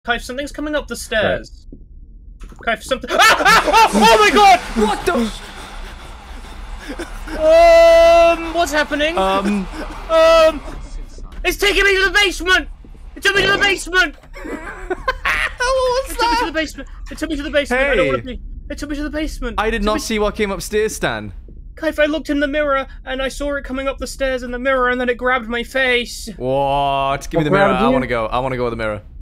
Kaif, something's coming up the stairs. Right. Kaif, something. Oh my god! What the? What's happening? It's taking me to the basement! It took me to the basement! What's It took me to the basement. It took me to the basement. I don't want to be. It took me to the basement. I did not see what came upstairs, Stan. Kaif, I looked in the mirror and I saw it coming up the stairs in the mirror and then it grabbed my face. What? Give me the mirror. I want to go. I want to go with the mirror.